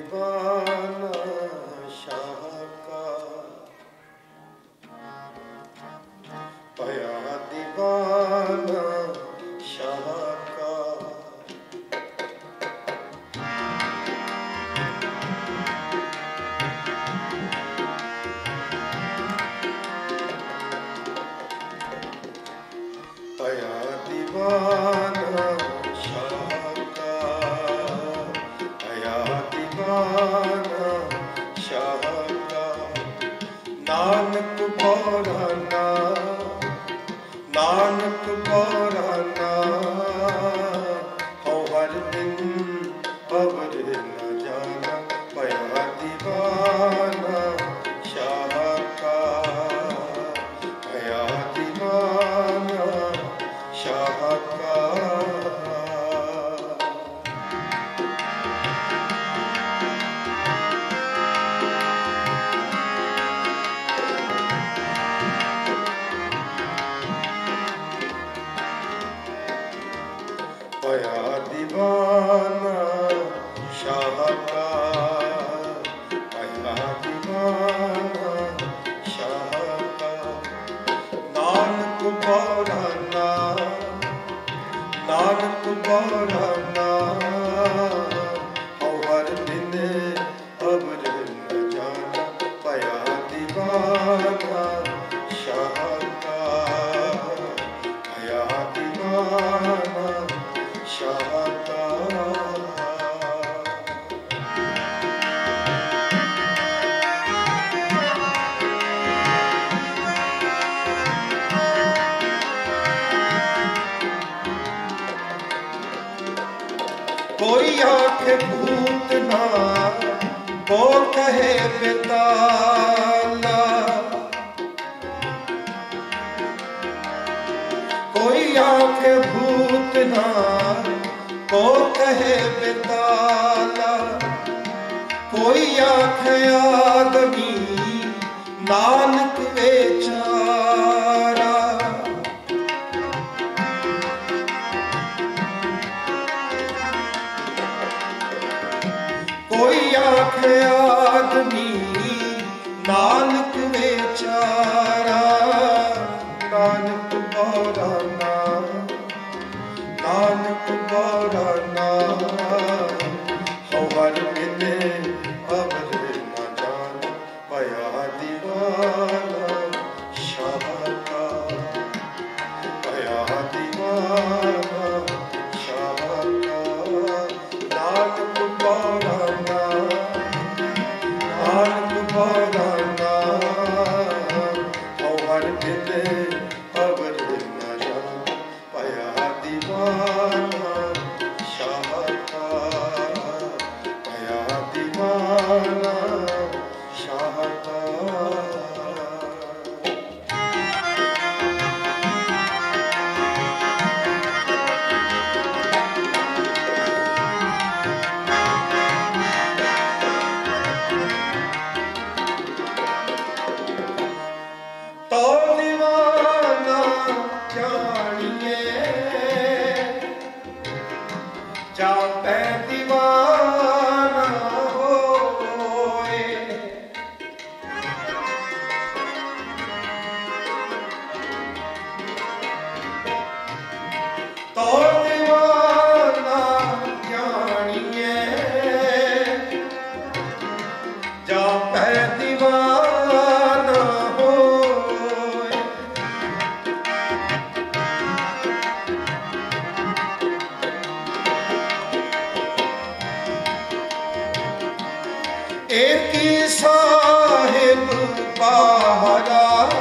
दीवाना शाह का, पया दीवाना शाह का। पया दीवाना शाह का, पया दीवाना शाह का। नानक बोराना, नानक बोराना, हो हर दिन अबर न जाना। पया दीवाना शाह का, पया दीवाना शाह का। पया दीवाना शाह का, पया दीवाना शाह का। नानक बोराना, नानक बोराना, हो हर दिन अबर न जाना। पया दीवाना शाह का, पया दीवाना शाह का। कोई आखे भूत ना, वो कहे बेताला। कोई आखे भूत ना, वो कहे बेताला। कोई आखे आदमी नानक बेचारा। कोई आखे आदमी नानक बेचारा। नानक बोराना, नानक बोराना, हो हर दिन अबर न जाना। पया दीवाना शाह का, पया दीवाना शाह का। नानक बोराना, नानक बोराना, हो हर दिन अबर न जाना। पया दीवाना शाह का, पया दीवाना शाह का। तो दीवाना जानिए, जापै दीवाना होए। तो दीवाना जानिए, जापै दीवाना होए। एक साहिब बाहरा,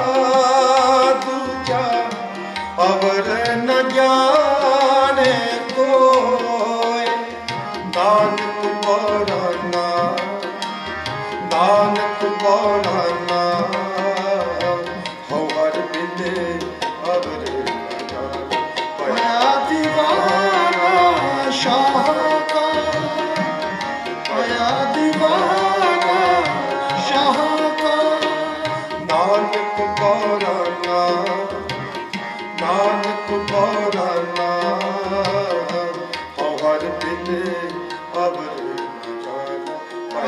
दूजा अबर न जाने कोई। नानक बोराना, नानक बोराना, हो हर दिन अबर न जाना। पया दीवाना शाह का, पया दीवाना शाह का। नानक बोराना, नानक बोराना, हो हर दिन अबर न जाना।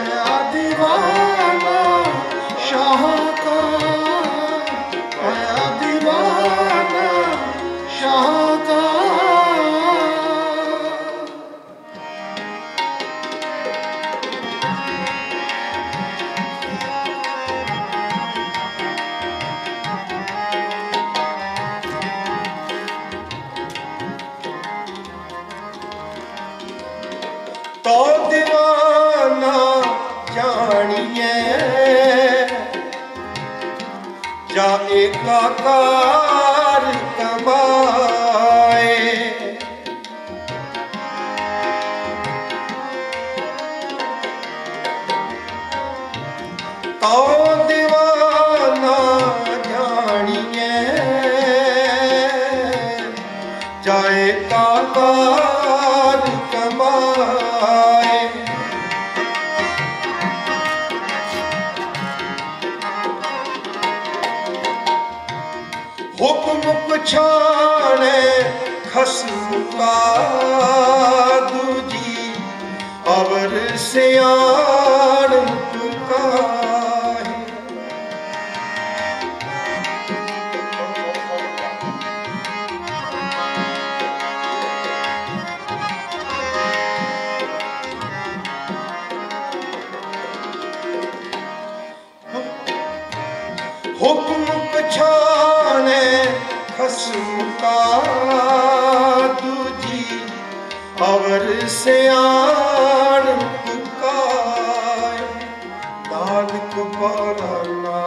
दीवाना जानिए जा एकाकार कमाए तो दीवाना जानिए जा एकाकार कमाए हुक्म पछाणे खस्म का दूजी अवर सियाण पुकारे हुक्म पछाणे खस्म का दूजी अवर सियाण पुकारे नानक बाराना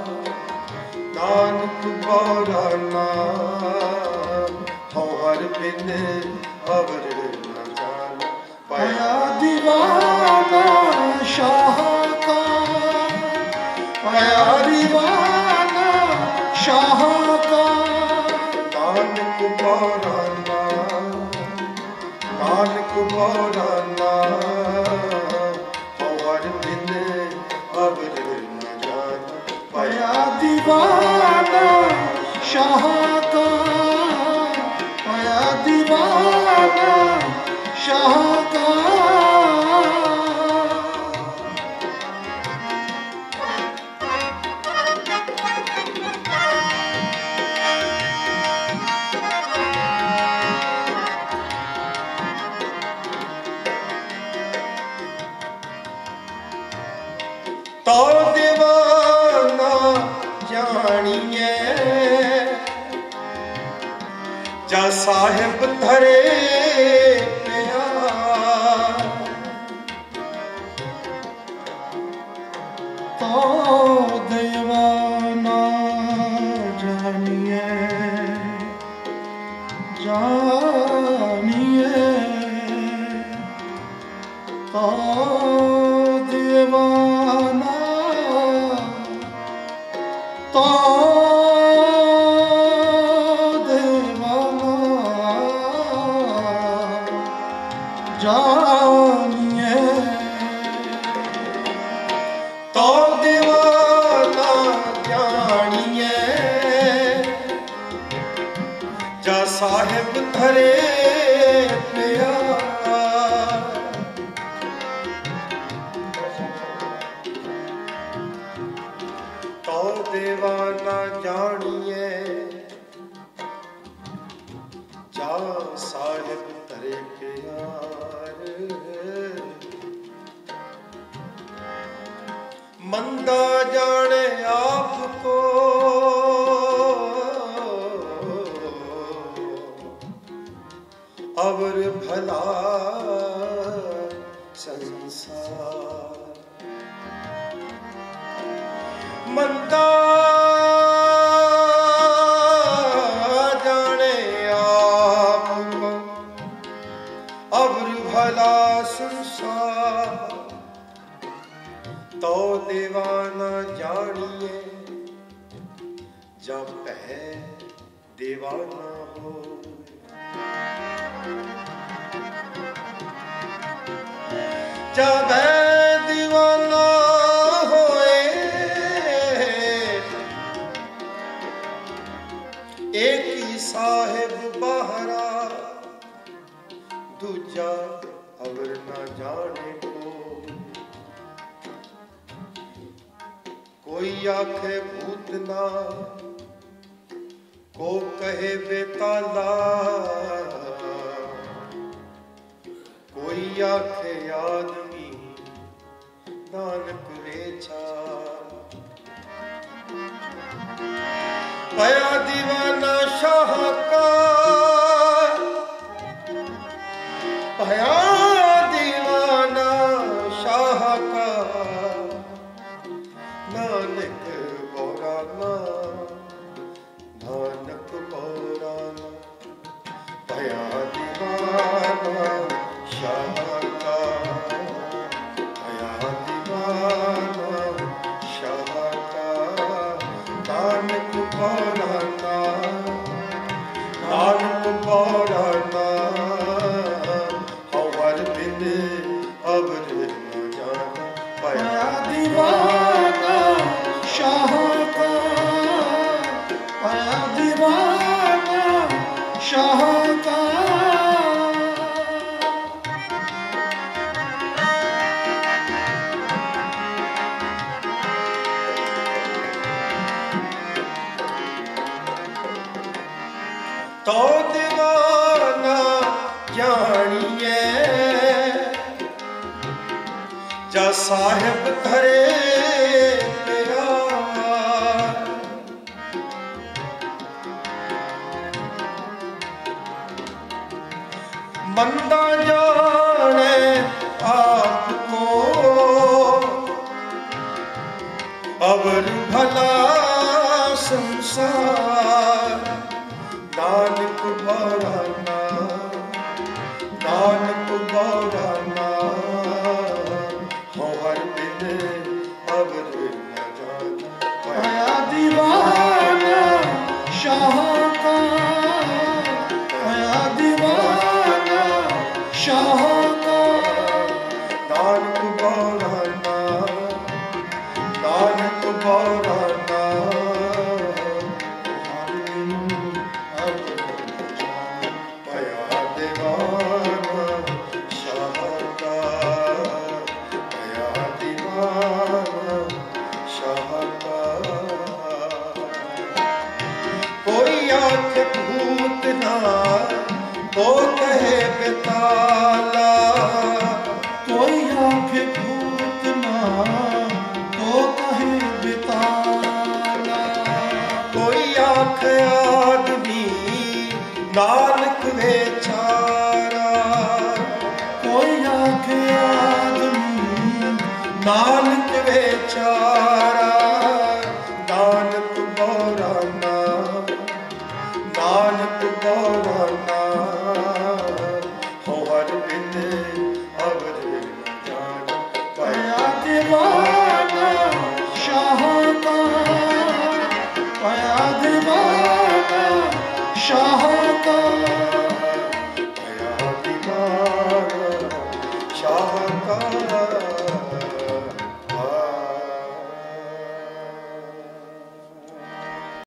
हो हर बिन अवर न जान पाया दीवाना शाह का पाया दीवाना शाह का नानक बाराना हो हर दिन अवर न जान पाया दीवाना शाह का पाया दीवाना शाह का तो दीवाना जानिए जा साहिब धरे प्यार तो दीवाना जानिए तो दीवाना तो दीवाना जानिए तो दीवाना जानिए जा साहिब धरे प्यार तो दीवाना जानिए जा साहिब धरे प्यार मंदा जाने आपको अवर भला संसार मंदा जाने आपको अवर भला संसार तो दीवाना जानिए जब है दीवाना हो जब दीवाना होए एक ही साहिब बहरा दूजा अवर न जाने को कोई आखे भूतना को कहे बेताला कोई आखे आदमी नानक वेचा पया दीवाना शाह का पया दीवाना जा साहिब धरे प्यार। बंदा जाने आपको अवर भला संसार। नानक बौराना नानक बौराना हो हर बिन अवर न जाना। आया दीवाना शाह का, आया दीवाना शाह का। नानक बौराना नानक बौराना पया दीवाना शाह का, पया दीवाना शाह का। कोई आँख भूत ना तो कहे बेताला, कोई आँख भूत ना तो कहे बेताला। कोई आँख आदमी नानक बेचारा। कोई आँख आदमी नानक बेचारा। नानक बौराना नानक बौराना